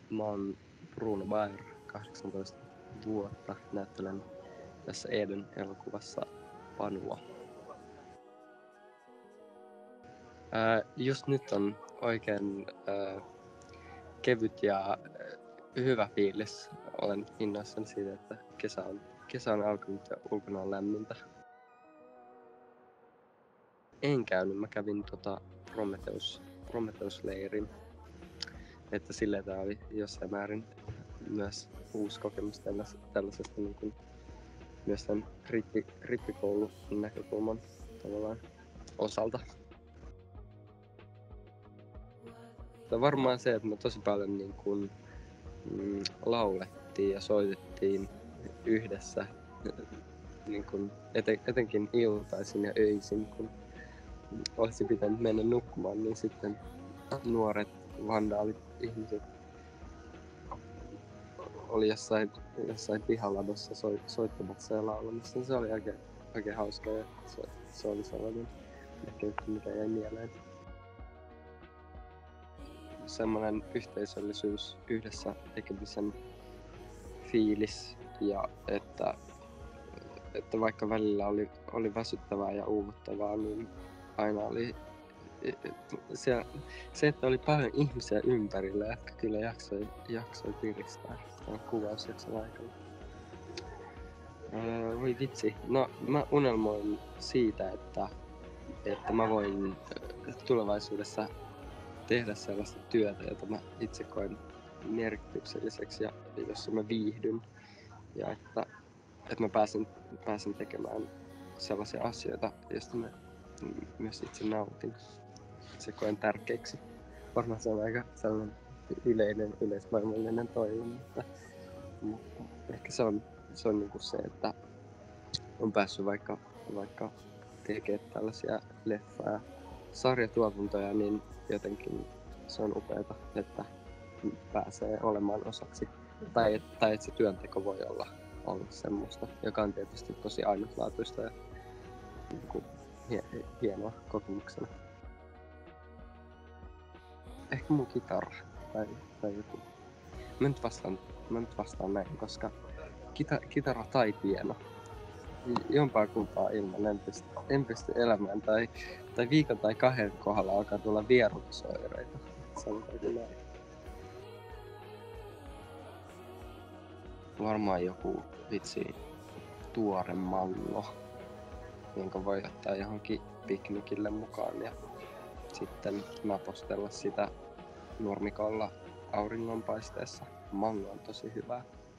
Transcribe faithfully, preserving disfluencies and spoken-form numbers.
Mä oon Bruno Baer, kahdeksantoista vuotta. Näyttelen tässä Eden elokuvassa Panua. Ää, just nyt on oikein ää, kevyt ja ää, hyvä fiilis. Olen innoissani siitä, että kesä on, kesä on alkanut ja ulkona on lämmintä. En käynyt, mä kävin tota Prometheus, Prometheus-leirin. Että silleen tää oli jossain määrin myös uusi kokemus tällas, tällaisesta niin kuin myös tämän rippi, rippikoulun näkökulman tavallaan osalta. Tämä varmaan se, että me tosi paljon niin kuin, mm, laulettiin ja soitettiin yhdessä niin kuin eten, etenkin iltaisin ja öisin, kun olisi pitänyt mennä nukkumaan, niin sitten nuoret vandaalit ihmiset oli jossain, jossain pihaladossa so, soittamassa ja laulamassa. Se oli oikein, oikein hauska ja se, se oli sellainen ehkä yksi, mikä jäi mieleen. Semmoinen yhteisöllisyys, yhdessä tekemisen fiilis ja että, että vaikka välillä oli, oli väsyttävää ja uuvuttavaa, niin aina oli se, se että oli paljon ihmisiä ympärillä, jotka kyllä jaksoi, jaksoi piristää tämän kuvausjakson aikana. Öö, voi vitsi, no mä unelmoin siitä, että, että mä voin tulevaisuudessa tehdä sellaista työtä, jota mä itse koen merkitykselliseksi ja jossa mä viihdyn. Ja että, että mä pääsen, pääsen tekemään sellaisia asioita, joista mä myös itse nautin. Se koen tärkeäksi. Varmaan se on aika sellainen yleinen, yleismaailmallinen toive, mutta, mutta ehkä se on, se on niinku se, että on päässyt vaikka, vaikka tekemään tällaisia leffa- ja sarjatuotantoja, niin jotenkin se on upeata, että pääsee olemaan osaksi. Tai, tai että se työnteko voi olla, olla semmoista, joka on tietysti tosi ainutlaatuista ja niin kuin, hienoa kokemuksena. Ehkä mun kitara tai, tai joku. Mä nyt vastaan, mä nyt vastaan näin, koska kita, kitara tai pieno. Jompaa kumpaa ilman en pysty, en pysty elämään tai, tai viikon tai kahden kohdalla alkaa tulla vierotusoireita. Sanotaanko näin. Varmaan joku vitsi tuore mango, jonka voi ottaa johonkin piknikille mukaan ja sitten napostella sitä nurmikolla auringonpaisteessa. Mango on tosi hyvää.